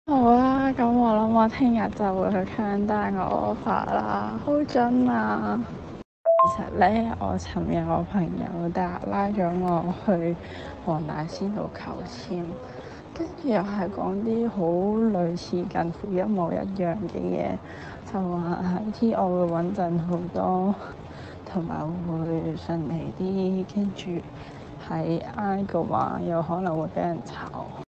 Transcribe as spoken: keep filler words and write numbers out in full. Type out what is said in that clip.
好啦，咁我諗我聽日就會去 countdown 個 offer 啦，好準啊！其實咧，我尋日我朋友搭拉咗我去黃大仙度求簽，跟住又係講啲好類似近乎一模一樣嘅嘢，就話喺 T 我會穩陣好多，同埋會順利啲，跟住喺 I 嘅話有可能會俾人炒。